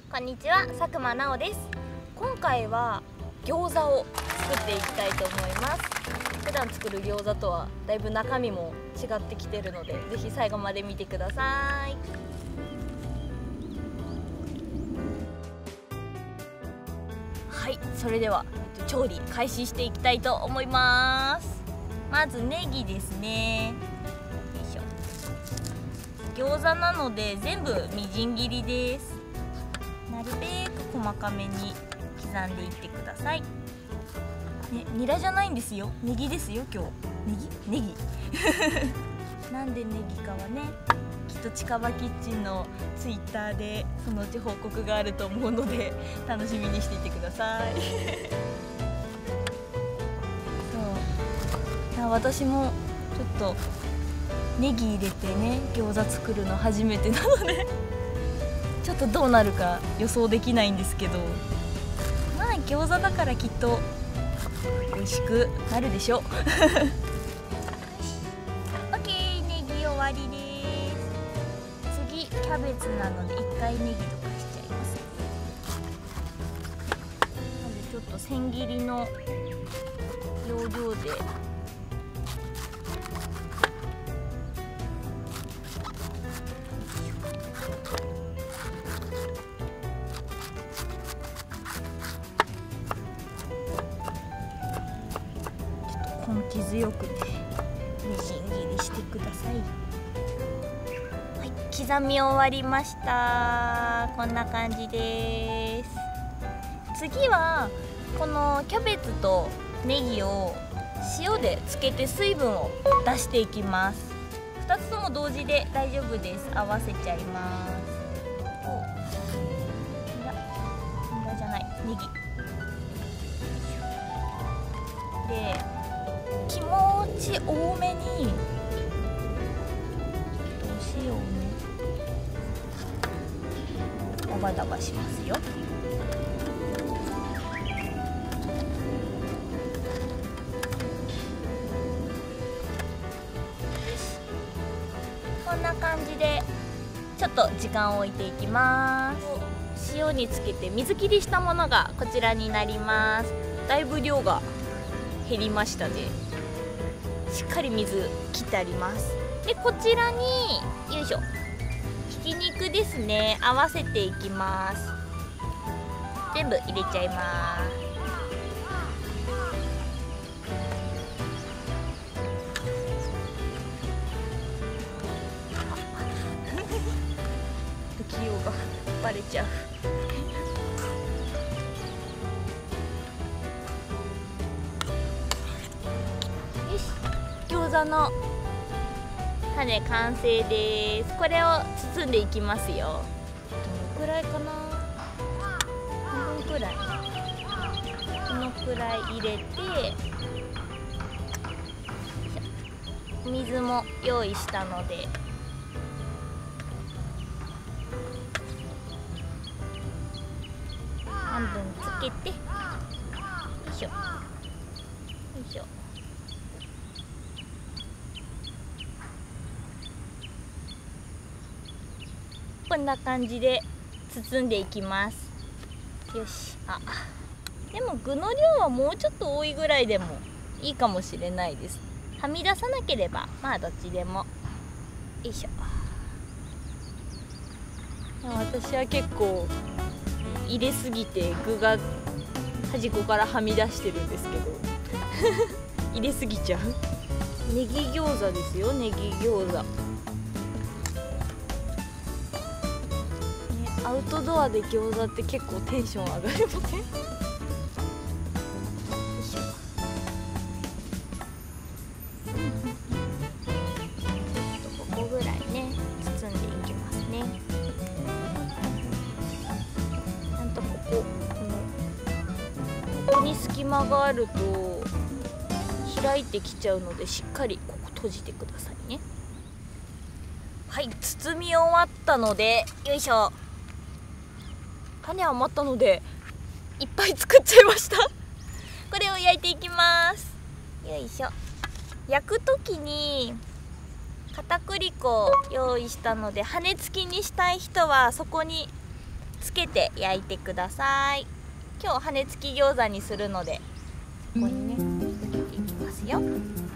こんにちは、佐久間奈緒です。今回は餃子を作っていきたいと思います。普段作る餃子とはだいぶ中身も違ってきてるので、ぜひ最後まで見てください。はい、それでは調理開始していきたいと思います。まずネギですね。餃子なので全部みじん切りです。なるべく細かめに刻んでいってください。ね、ニラじゃないんですよ。ネギですよ今日。ネギなんでネギかはね、きっと近場キッチンのツイッターでそのうち報告があると思うので楽しみにしていてくださいそう私もちょっとネギ入れてね餃子作るの初めてなのでちょっとどうなるか予想できないんですけど、まあ餃子だからきっと美味しくなるでしょうOK、 ネギ終わりです。次キャベツなので1回ネギとかしちゃいますね。まずちょっと千切りの要領で根気強くねみじん切りしてください。はい、刻み終わりました。こんな感じです。次はこのキャベツとネギを塩でつけて水分を出していきます。2つとも同時で大丈夫です。合わせちゃいます。ニラじゃない、ネギで気持ち多めにお塩をねダバダバしますよ。こんな感じでちょっと時間を置いていきます。塩につけて水切りしたものがこちらになります。だいぶ量が減りましたね。しっかり水切ってあります。でこちらによいしょひき肉ですね、合わせていきます。全部入れちゃいます不器用がバレちゃう餃子の種完成です。これを包んでいきますよ。どのくらいかな、半分くらい、このくらい入れて水も用意したので半分つけてよいしょよいしょ。こんな感じで包んでいきます。よし。でも具の量はもうちょっと多いぐらいでもいいかもしれないです。はみ出さなければまあどっちでも。よいしょ。私は結構入れすぎて具が端っこからはみ出してるんですけど入れすぎちゃう。ネギ餃子ですよ、ネギ餃子。アウトドアで餃子って結構テンション上がりません？ここぐらいね包んでいきますね。ちゃんとここに隙間があると開いてきちゃうのでしっかりここ閉じてくださいね。はい、包み終わったのでよいしょ。種余ったのでいっぱい作っちゃいましたこれを焼いていきます。よいしょ。焼く時に片栗粉を用意したので、羽根付きにしたい人はそこにつけて焼いてください。今日羽根付き餃子にするので、ここにねつけていきますよ。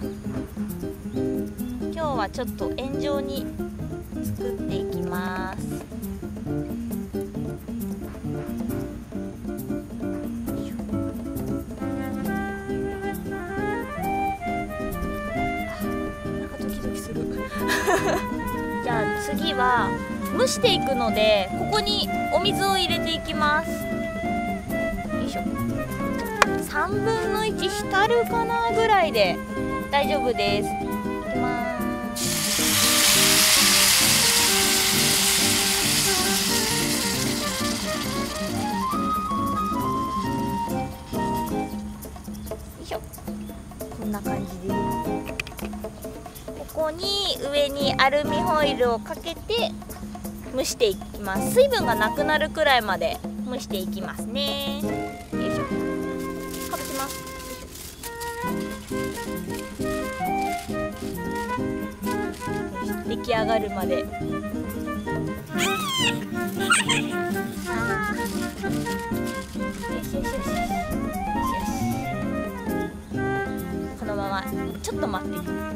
今日はちょっと円状に作っていきます。なんかドキドキするじゃあ次は蒸していくので、ここにお水を入れていきます。よいしょ。3分の1浸るかなぐらいで大丈夫です。いきます。よいしょ。こんな感じです。ここに上にアルミホイルをかけて蒸していきます。水分がなくなるくらいまで蒸していきますね。よいしょ。かぶします。出来上がるまで。よしよしよしよしよし。このままちょっと待って。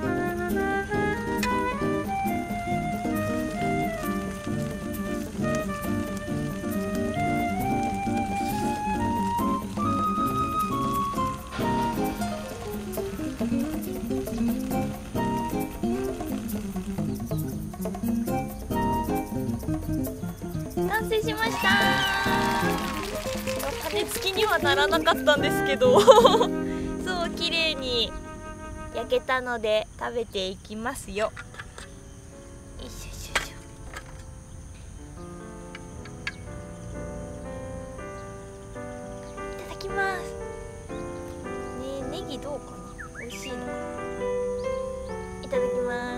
完成しました。羽付きにはならなかったんですけどそう綺麗に焼けたので食べていきますよ。よいしょよいしょ。いただきます。ね、ネギどうかな、美味しいのかな。いただきます。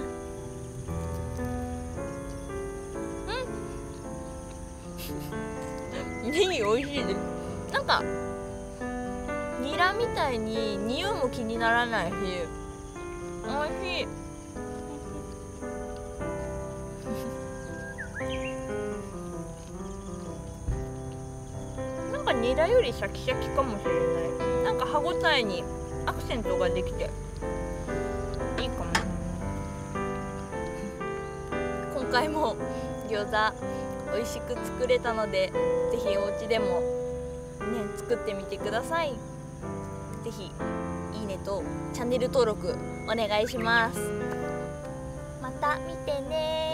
ネギ美味しいです。なんかニラみたいに匂いも気にならないし、美味しい。なんかニラよりシャキシャキかもしれない。なんか歯ごたえにアクセントができていいかも。今回も餃子美味しく作れたので、ぜひお家でもね作ってみてください。ぜひいいねとチャンネル登録お願いします。また見てね。